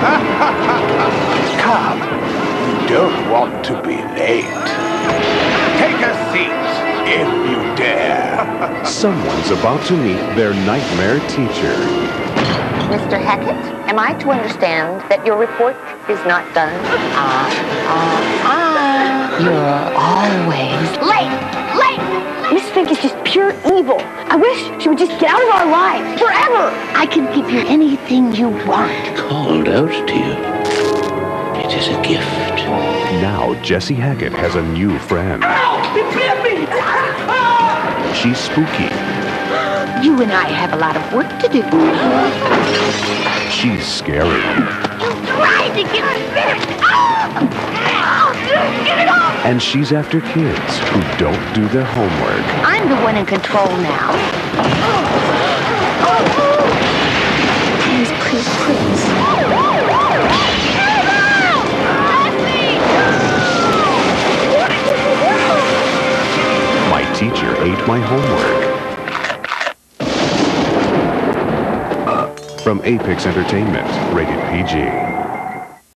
Come. You don't want to be late. Take a seat, if you dare. Someone's about to meet their nightmare teacher. Mr. Hackett, am I to understand that your report is not done? You're always late! Miss Fink is just pure evil. I wish she would just get out of our lives forever. I can give you anything you want. Called out to you. It is a gift. Now Jessie Hackett has a new friend. Ow! It bit me! She's spooky. You and I have a lot of work to do. She's scary. You tried to get us bit! Get it off! And she's after kids who don't do their homework. I'm the one in control now. Please, please, please. My teacher ate my homework. From Apex Entertainment, rated PG.